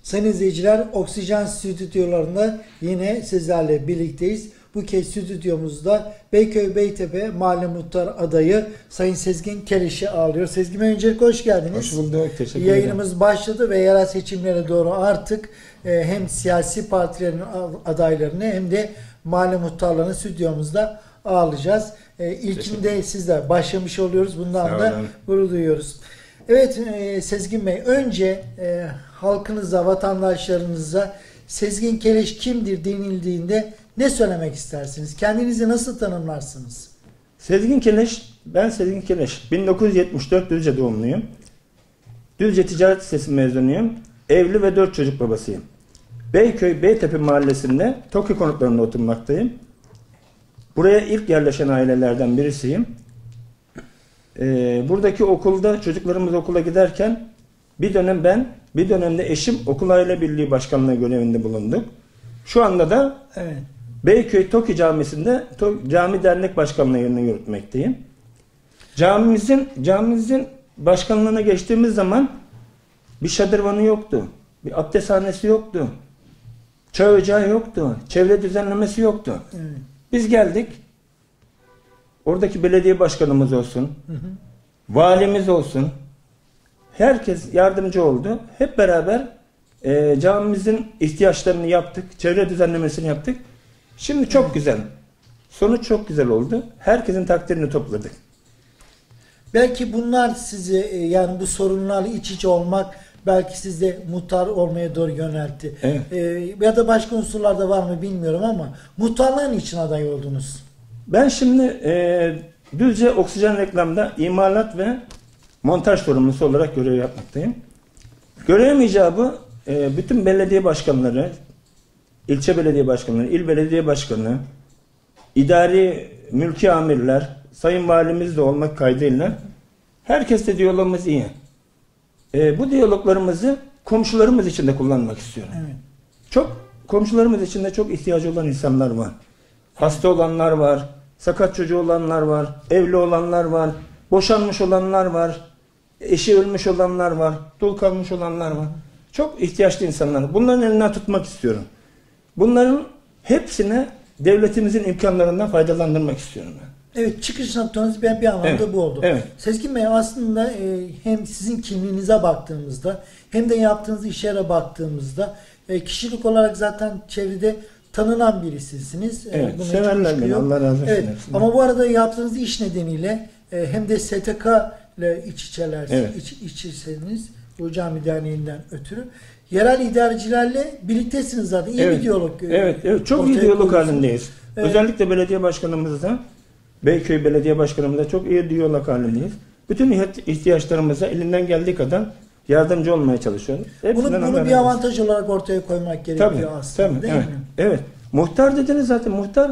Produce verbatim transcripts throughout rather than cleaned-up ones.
Sayın izleyiciler, Oksijen stüdyolarında yine sizlerle birlikteyiz. Bu kez stüdyomuzda Beyköy Beytepe Mahalle Muhtar adayı Sayın Sezgin Keleş'i ağırlıyor. Sezgin Bey, öncelikle hoş geldiniz. Hoş bulduk, teşekkür ederim. Yayınımız başladı ve yerel seçimlere doğru artık e, hem siyasi partilerin adaylarını hem de mahalle muhtarlarını stüdyomuzda ağırlayacağız. E, ilkinde sizler başlamış oluyoruz. Bundan da gurur duyuyoruz. Evet e, Sezgin Bey, önce e, halkınıza, vatandaşlarınıza Sezgin Keleş kimdir denildiğinde ne söylemek istersiniz? Kendinizi nasıl tanımlarsınız? Sezgin Keleş, ben Sezgin Keleş. bin dokuz yüz yetmiş dört Düzce doğumluyum. Düzce Ticaret Lisesi mezunuyum. Evli ve dört çocuk babasıyım. Beyköy Beytepe mahallesinde TOKİ konutlarında oturmaktayım. Buraya ilk yerleşen ailelerden birisiyim. Ee, buradaki okulda çocuklarımız okula giderken bir dönem ben, bir dönemde eşim okul aile birliği başkanlığı görevinde bulunduk. Şu anda da evet, Beyköy TOKİ Camisi'nde cami dernek başkanlığını yürütmekteyim. Camimizin camimizin başkanlığına geçtiğimiz zaman bir şadırvanı yoktu, bir abdesthanesi yoktu, çay ocağı yoktu, çevre düzenlemesi yoktu. Evet. Biz geldik, oradaki belediye başkanımız olsun, hı hı, valimiz olsun, herkes yardımcı oldu. Hep beraber e, camimizin ihtiyaçlarını yaptık, çevre düzenlemesini yaptık. Şimdi çok evet, güzel. Sonuç çok güzel oldu. Herkesin takdirini topladık. Belki bunlar sizi, yani bu sorunlarla iç içe olmak belki sizi muhtar olmaya doğru yöneltti. Evet. Ee, ya da başka unsurlar da var mı bilmiyorum ama muhtarlığın için aday oldunuz. Ben şimdi e, Düzce Oksijen Reklam'da imalat ve montaj sorumlusu olarak görev yapmaktayım. Görevim icabı e, bütün belediye başkanları, ilçe belediye başkanları, il belediye başkanı, idari mülki amirler, sayın valimiz de olmak kaydıyla herkesle diyalogumuz iyi. E, bu diyaloglarımızı komşularımız için de kullanmak istiyorum. Evet. Çok komşularımız için de çok ihtiyacı olan insanlar var. Hasta olanlar var, sakat çocuğu olanlar var, evli olanlar var, boşanmış olanlar var, eşi ölmüş olanlar var, dul kalmış olanlar var. Çok ihtiyaçlı insanlar. Bunların elinden tutmak istiyorum. Bunların hepsine devletimizin imkanlarından faydalandırmak istiyorum ben. Evet, çıkış noktanız ben bir anlamda evet, bu oldu. Evet. Sezgin Bey, aslında e, hem sizin kimliğinize baktığımızda hem de yaptığınız işlere baktığımızda e, kişilik olarak zaten çevrede tanınan birisisiniz. Evet, e, severler beni, Allah razı olsun. Evet, ama bu arada yaptığınız iş nedeniyle e, hem de S T K ile iç içeler, evet, iç, iç içesiniz bu cami derneğinden ötürü. Yerel idarecilerle birliktesiniz zaten. İyi evet, bir diyalog. Evet, evet, çok iyi diyalog halindeyiz. Evet. Özellikle belediye başkanımızla, Beyköy Belediye Başkanımızla çok iyi diyalog halindeyiz. Bütün ihtiyaçlarımıza elinden geldiği kadar yardımcı olmaya çalışıyoruz. Hepsinden bunu bunu bir avantaj olarak ortaya koymak gerekiyor tabii, aslında. Tabii, değil evet, mi? Evet. Muhtar dediniz zaten. Muhtar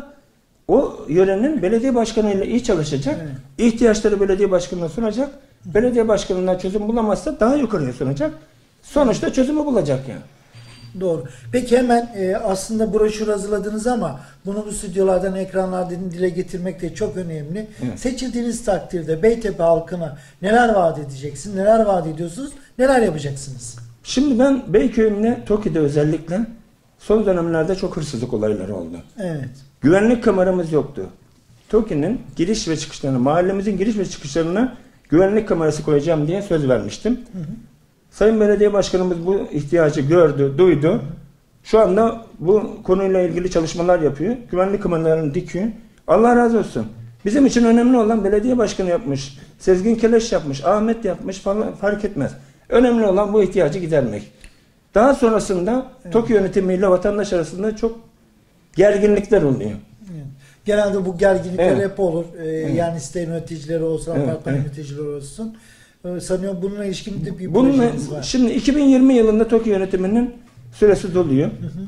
o yörenin belediye başkanıyla iyi çalışacak. Evet. İhtiyaçları belediye başkanına sunacak. Hı. Belediye başkanından çözüm bulamazsa daha yukarıya sunacak. Sonuçta evet, çözümü bulacak yani. Doğru. Peki hemen e, aslında broşür hazırladınız ama bunu bu stüdyolardan, ekranlardan dile getirmek de çok önemli. Evet. Seçildiğiniz takdirde Beytepe halkına neler vaat edeceksiniz, neler vaat ediyorsunuz, neler yapacaksınız? Şimdi ben Beyköy'ümle TOKİ'de özellikle son dönemlerde çok hırsızlık olayları oldu. Evet. Güvenlik kameramız yoktu. TOKİ'nin giriş ve çıkışlarına, mahallemizin giriş ve çıkışlarına güvenlik kamerası koyacağım diye söz vermiştim. Hı hı. Sayın Belediye Başkanımız bu ihtiyacı gördü, duydu. Şu anda bu konuyla ilgili çalışmalar yapıyor. Güvenlik kameralarını dikiyor. Allah razı olsun. Bizim için önemli olan belediye başkanı yapmış, Sezgin Keleş yapmış, Ahmet yapmış falan fark etmez. Önemli olan bu ihtiyacı gidermek. Daha sonrasında evet, TOKİ yönetimiyle vatandaş arasında çok gerginlikler oluyor. Evet. Genelde bu gerginlikler evet, hep olur. Ee, evet. Yani site yöneticileri olsun, evet, apartman evet, yöneticileri olsun. Sanıyorum bununla ilişkin de bir bununla, projeniz var. Şimdi iki bin yirmi yılında TOKİ yönetiminin süresi doluyor. Hı hı.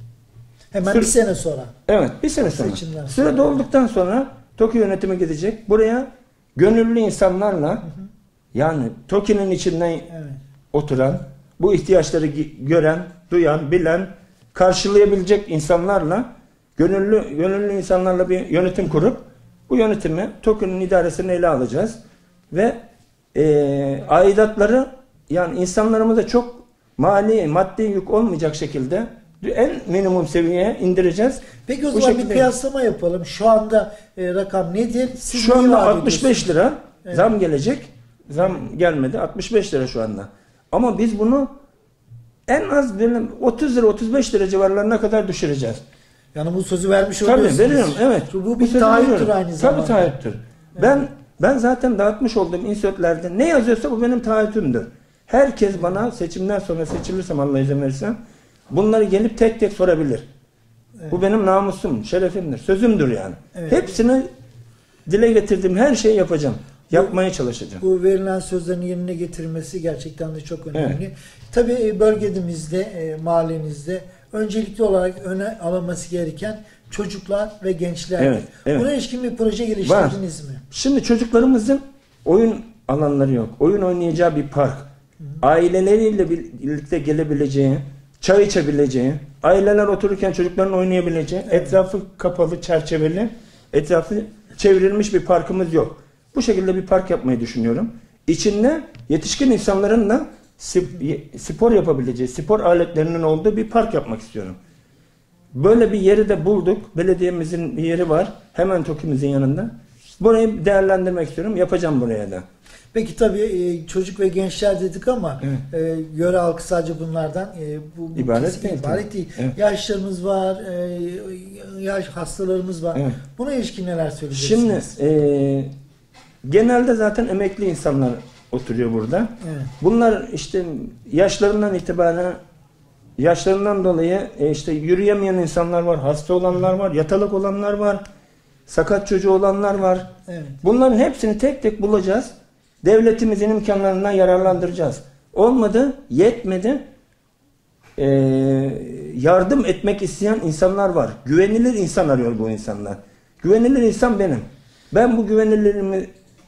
Hemen Süre, bir sene sonra. Evet, bir sene sonra. Süre sonra. Dolduktan sonra TOKİ yönetimi gidecek. Buraya gönüllü insanlarla, hı hı, yani TOKİ'nin içinden evet, oturan, bu ihtiyaçları gören, duyan, bilen, karşılayabilecek insanlarla, gönüllü gönüllü insanlarla bir yönetim kurup bu yönetimi TOKİ'nin idaresini ele alacağız ve E, aidatları, yani insanlarımıza çok mali, maddi yük olmayacak şekilde en minimum seviyeye indireceğiz. Peki o Bu zaman bir şekilde- kıyaslama yapalım. Şu anda e, rakam nedir? Siz Şu neyi anda vaat altmış beş ediyorsunuz? lira Evet. zam gelecek. Zam gelmedi. altmış beş lira şu anda. Ama biz bunu en az böyle otuz lira otuz beş lira civarlarına kadar düşüreceğiz. Yani bu sözü vermiş Tabii oluyorsunuz. veriyorum. Evet. Bu bir sözü taahhüttür veriyorum. aynı zamanda. Tabii taahhüttür. Ben ben zaten dağıtmış olduğum insötlerde ne yazıyorsa bu benim taahhütümdür. Herkes bana seçimden sonra seçilirsem Allah izin verirse bunları gelip tek tek sorabilir. Evet. Bu benim namusum, şerefimdir, sözümdür yani. Evet. Hepsini dile getirdiğim her şeyi yapacağım. Yapmaya çalışacağım. Bu verilen sözlerin yerine getirilmesi gerçekten de çok önemli. Tabii e, bölgemizde, e, mahallenizde öncelikli olarak öne alınması gereken çocuklar ve gençler. Evet, evet. Buna ilişkin bir proje geliştirdiniz mi? Şimdi çocuklarımızın oyun alanları yok. Oyun oynayacağı bir park. Aileleriyle birlikte gelebileceği, çay içebileceği, aileler otururken çocukların oynayabileceği, Evet. etrafı kapalı, çerçeveli, etrafı çevrilmiş bir parkımız yok. Bu şekilde bir park yapmayı düşünüyorum. İçinde yetişkin insanların da sp- spor yapabileceği, spor aletlerinin olduğu bir park yapmak istiyorum. Böyle bir yeri de bulduk. Belediyemizin bir yeri var. Hemen TOKİ'mizin yanında. Burayı değerlendirmek istiyorum. Yapacağım buraya da. Peki tabii e, çocuk ve gençler dedik ama Evet. e, yöre halkı sadece bunlardan e, bu, bu İbaret kesin değil, ibaret tabii. değil. Evet. Yaşlarımız var, e, yaş hastalarımız var. Evet. Buna ilişkin neler söyleyeceksiniz? Şimdi e, genelde zaten emekli insanlar oturuyor burada. Evet. Bunlar işte yaşlarından itibaren yaşlarından dolayı e, işte yürüyemeyen insanlar var, hasta olanlar var, yatalak olanlar var, sakat çocuğu olanlar var. Evet. Bunların hepsini tek tek bulacağız. Devletimizin imkanlarından yararlandıracağız. Olmadı, yetmedi. Ee, yardım etmek isteyen insanlar var. Güvenilir insan arıyor bu insanlar. Güvenilir insan benim. Ben bu güvenilirliğimi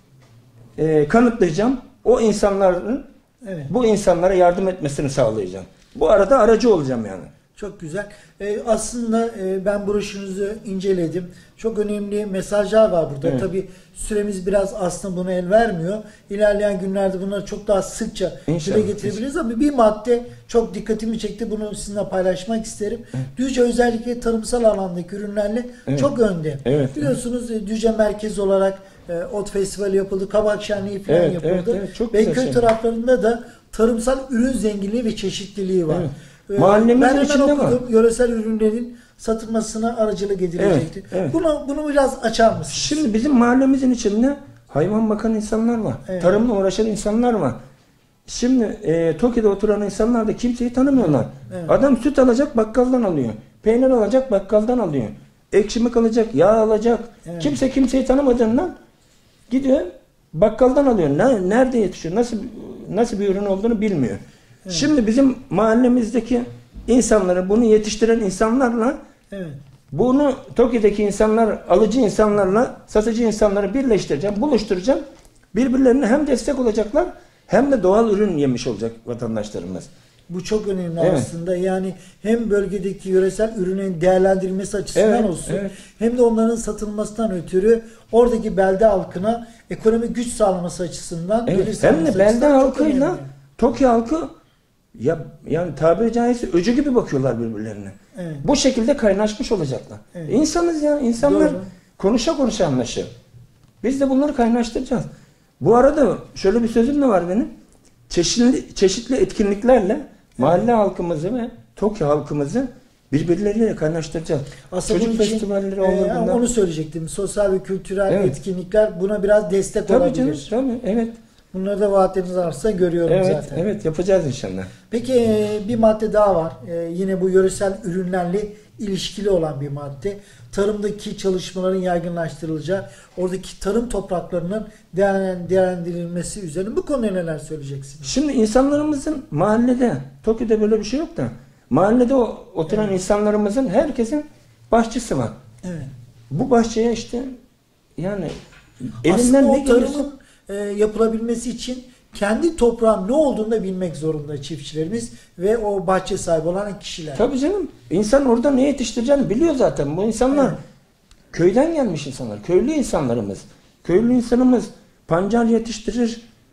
e, kanıtlayacağım. O insanların Evet. bu insanlara yardım etmesini sağlayacağım. Bu arada aracı olacağım yani. Çok güzel. Ee, aslında e, ben broşürünüzü inceledim. Çok önemli mesajlar var burada. Evet. Tabii süremiz biraz aslında buna el vermiyor. İlerleyen günlerde bunları çok daha sıkça İnşallah. dile getirebiliriz ama bir madde çok dikkatimi çekti. Bunu sizinle paylaşmak isterim. Düzce özellikle tarımsal alandaki ürünlerle Evet. çok önde. Evet. Biliyorsunuz e, Düzce merkez olarak e, ot festivali yapıldı, kabak şenliği falan Evet, yapıldı. evet, evet. Çok güzel Beyköy şey. taraflarında da tarımsal ürün zenginliği ve çeşitliliği var. Evet. Ee, Mahallemizin ben hemen içinde var. okudum. Yöresel ürünlerin satılmasına aracılık edilecekti. Evet, evet. Bunu bunu biraz açar mısınız? Şimdi bizim mahallemizin içinde hayvan bakan insanlar var. Evet. Tarımla uğraşan insanlar var. Şimdi e, Toki'de oturan insanlar da kimseyi tanımıyorlar. Evet. Adam süt alacak bakkaldan alıyor. Peynir alacak bakkaldan alıyor. Ekşimik alacak, yağ alacak. Evet. Kimse kimseyi tanımadığından gidiyor bakkaldan alıyor. Ne, nerede yetişiyor? Nasıl nasıl bir ürün olduğunu bilmiyor. Evet. Şimdi bizim mahallemizdeki insanları, bunu yetiştiren insanlarla Evet. bunu Toki'deki insanlar, alıcı insanlarla satıcı insanları birleştireceğim, buluşturacağım. Birbirlerine hem destek olacaklar hem de doğal ürün yemiş olacak vatandaşlarımız. Bu çok önemli Evet. aslında. Yani hem bölgedeki yöresel ürünün değerlendirilmesi açısından Evet, olsun evet. hem de onların satılmasından ötürü oradaki belde halkına ekonomik güç sağlaması açısından Evet. gelir Hem sağlaması de belde açısından çok halkıyla önemli. Toki halkı ya yani tabiri caizse öcü gibi bakıyorlar birbirlerine. Evet. Bu şekilde kaynaşmış olacaklar. Evet. İnsanız ya, insanlar Doğru. konuşa konuşa anlaşır. Biz de bunları kaynaştıracağız. Bu arada şöyle bir sözüm de var benim. Çeşitli çeşitli etkinliklerle mahalle halkımızı ve Toki halkımızı birbirleriyle kaynaştıracağız. Aslında Çocuk bunun için, festivalleri e, olur bunlar. onu söyleyecektim. Sosyal ve kültürel Evet. etkinlikler buna biraz destek Tabii olabilir. canım, tabii, evet. Bunları da vaatleriniz varsa görüyorum Evet, zaten. evet yapacağız inşallah. Peki e, bir madde daha var. E, yine bu yöresel ürünlerle ilişkili olan bir madde. Tarımdaki çalışmaların yaygınlaştırılacağı, oradaki tarım topraklarının değerlen- değerlendirilmesi üzerine bu konuda neler söyleyeceksiniz? Şimdi insanlarımızın mahallede, Toki'de böyle bir şey yok da, mahallede o, oturan Evet. insanlarımızın herkesin bahçesi var. Evet. Bu bahçeye işte yani Aslında elinden ne o gelirse tarımın e, yapılabilmesi için kendi toprağın ne olduğunu da bilmek zorunda çiftçilerimiz ve o bahçe sahibi olan kişiler. tabii canım insan orada ne yetiştireceğini biliyor zaten. Bu insanlar Evet. köyden gelmiş insanlar, köylü insanlarımız. Köylü insanımız pancar yetiştirir,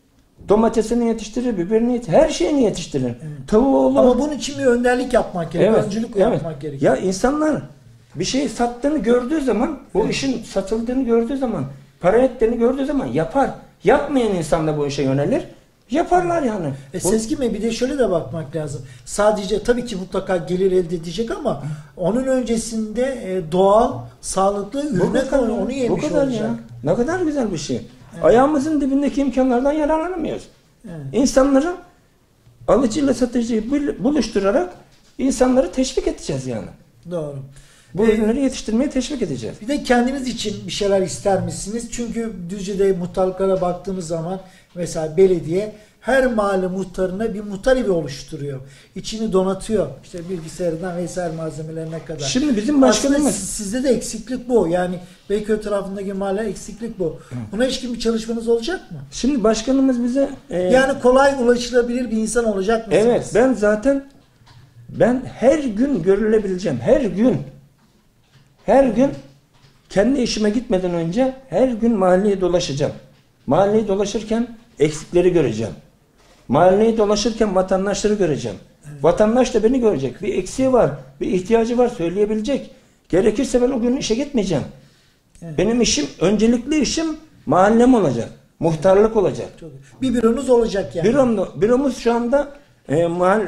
Domatesini yetiştirir, biberini yetiştirir, her şeyini yetiştirir. Evet. Tavuğu olur. Ama bunun için bir önderlik yapmak gerekiyor, evet, öncülük evet. yapmak gerekiyor. Ya insanlar bir şeyi sattığını gördüğü zaman, bu evet. işin satıldığını gördüğü zaman, para ettiğini gördüğü zaman yapar. Yapmayan insan da bu işe yönelir. Yaparlar yani. E, Sezgin Bey, bir de şöyle de bakmak lazım. Sadece tabii ki mutlaka gelir elde edecek ama onun öncesinde e, doğal, sağlıklı ürüne koyun, onu yemiş bu kadar olacak. Ya. Ne kadar güzel bir şey. Evet. Ayağımızın dibindeki imkanlardan yararlanamıyoruz. Evet. İnsanları alıcıyla satıcıyı buluşturarak insanları teşvik edeceğiz yani. Doğru. Bu ee, ürünleri yetiştirmeye teşvik edeceğiz. Bir de kendiniz için bir şeyler ister misiniz? Çünkü Düzce'de muhtarlıklara baktığımız zaman mesela belediye her mahalle muhtarına bir muhtar evi oluşturuyor. İçini donatıyor. İşte bilgisayarından vesaire malzemelerine kadar. Şimdi bizim başkanımız... Aslında sizde de eksiklik bu. Yani Beyköy tarafındaki mahalle eksiklik bu. Buna ilişkin bir çalışmanız olacak mı? Şimdi başkanımız bize... E... Yani kolay ulaşılabilir bir insan olacak mısınız? Evet, ben zaten ben her gün görülebileceğim. Her gün her gün kendi işime gitmeden önce her gün mahalleyi dolaşacağım. Mahalleyi dolaşırken eksikleri göreceğim. Mahalleyi dolaşırken vatandaşları göreceğim. Evet. Vatandaş da beni görecek. Bir eksiği var, bir ihtiyacı var söyleyebilecek. Gerekirse ben o gün işe gitmeyeceğim. Evet. Benim işim, öncelikli işim mahallem olacak. Muhtarlık olacak. Çok bir büronuz olacak yani. Bürom, büromuz şu anda e, mahal,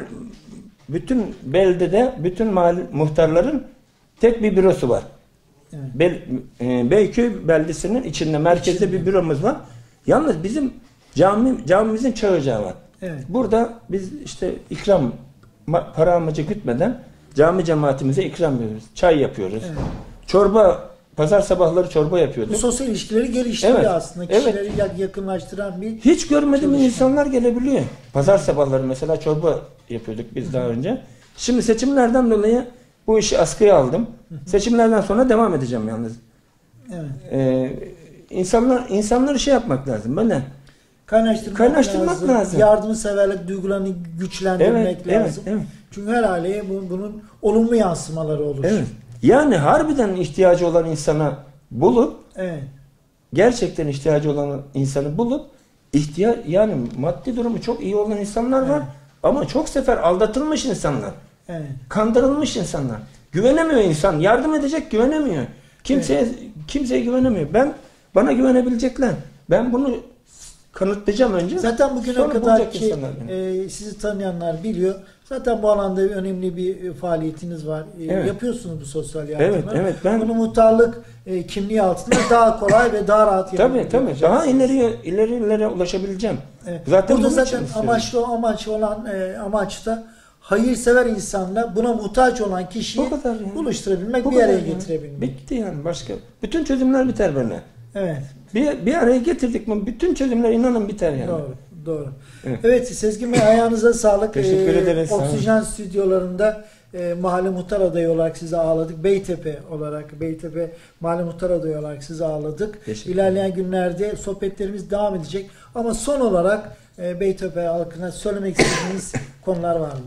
bütün beldede, bütün mahalle, muhtarların tek bir bürosu var. Evet. Bel, e, Beyköy beldesinin içinde, merkezde İçinde. bir büromuz var. Yalnız bizim cami, camimizin çay ocağı var. Evet. Burada biz işte ikram, para amacı gütmeden cami cemaatimize ikram yapıyoruz. Çay yapıyoruz. Evet. Çorba, pazar sabahları çorba yapıyorduk. Bu sosyal ilişkileri geliştiriyor evet. aslında. Kişileri evet. yakınlaştıran bir... Hiç görmediğim insanlar gelebiliyor. Pazar sabahları mesela çorba yapıyorduk biz daha önce. Şimdi seçimlerden dolayı bu işi askıya aldım. Seçimlerden sonra devam edeceğim yalnız. Evet. Ee, insanlar insanları şey yapmak lazım. Böyle kaynaştırmak, kaynaştırmak lazım. lazım. Yardımseverlik duygularını güçlendirmek evet, lazım. Evet, evet. Çünkü her aileye bunun olumlu yansımaları olur. Evet. Yani harbiden ihtiyacı olan insana bulup evet. gerçekten ihtiyacı olan insanı bulup ihtiyaç yani maddi durumu çok iyi olan insanlar var evet. ama çok sefer aldatılmış insanlar. Evet. Kandırılmış insanlar. Güvenemiyor insan. Yardım edecek güvenemiyor. Kimseye evet. kimseye güvenemiyor. Ben bana güvenebilecekler. Ben bunu kanıtlayacağım önce. Zaten bugüne kadar ki e, sizi tanıyanlar biliyor. Zaten bu alanda önemli bir e, faaliyetiniz var. E, evet. Yapıyorsunuz bu sosyal yardımı. Evet, evet. Ben bunu muhtarlık e, kimliği altında daha kolay ve daha rahat yapabilirsiniz. Tabii tabii. Daha ileriye ilerilere ulaşabileceğim. Evet. Zaten burada zaten amaçlı amaç olan e, amaç da hayırsever insanla buna muhtaç olan kişiyi yani. buluşturabilmek, bu bir araya yani. getirebilmek. Bitti yani başka. Bütün çözümler biter böyle. Evet. Bir, bir araya getirdik mi bütün çözümler inanın biter yani. Doğru. Doğru. Evet, evet Sezgin Bey ayağınıza sağlık. Teşekkür ederiz. Ee, Oksijen stüdyolarında e, mahalle muhtar adayı olarak sizi ağırladık. Beytepe olarak, Beytepe mahalle muhtar adayı olarak sizi ağırladık. İlerleyen günlerde sohbetlerimiz devam edecek. Ama son olarak e, Beytepe halkına söylemek istediğiniz konular var mı?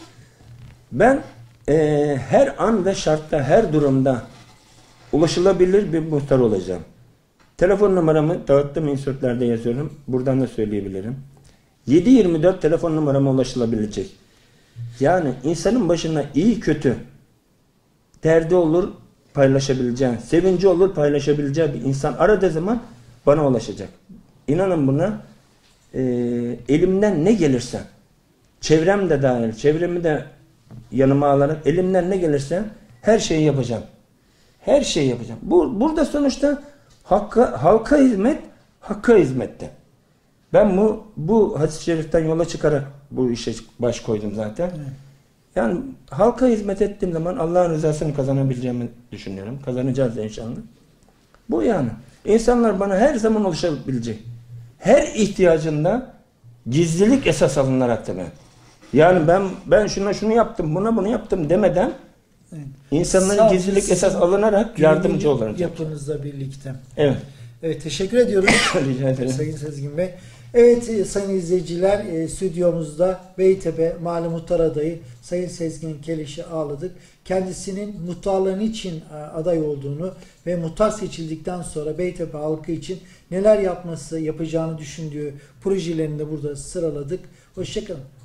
Ben e, her an ve şartta, her durumda ulaşılabilir bir muhtar olacağım. Telefon numaramı dağıttım, insörtlerde yazıyorum. Buradan da söyleyebilirim. yedi yirmi dört telefon numarama ulaşılabilecek. Yani insanın başına iyi kötü derdi olur paylaşabileceğin, sevinci olur paylaşabileceği bir insan aradığı zaman bana ulaşacak. İnanın buna e, elimden ne gelirse, çevrem de dahil, çevremi de yanıma alarak elimden ne gelirse her şeyi yapacağım. Her şeyi yapacağım. Bu, burada sonuçta Hakka, halka hizmet, hakka hizmette. Ben bu bu hadis-i şeriften yola çıkarak bu işe baş koydum zaten. Evet. Yani halka hizmet ettiğim zaman Allah'ın rızasını kazanabileceğimi düşünüyorum. Kazanacağız da inşallah. Bu yani. İnsanlar bana her zaman ulaşabilecek. Her ihtiyacında gizlilik esas alınarak da ben. Yani ben ben şuna şunu yaptım, buna bunu yaptım demeden evet. insanların gizlilik esas alınarak yardımcı olacak. Yapınızla birlikte. Evet. Evet, teşekkür ediyoruz. Rica ederim. Sayın Sezgin Bey. Evet e, sayın izleyiciler, e, stüdyomuzda Beytepe Mahalle Muhtar Adayı Sayın Sezgin Keleş'i ağırladık. Kendisinin muhtarlığın için e, aday olduğunu ve muhtar seçildikten sonra Beytepe halkı için neler yapması, yapacağını düşündüğü projelerini de burada sıraladık. Hoşçakalın.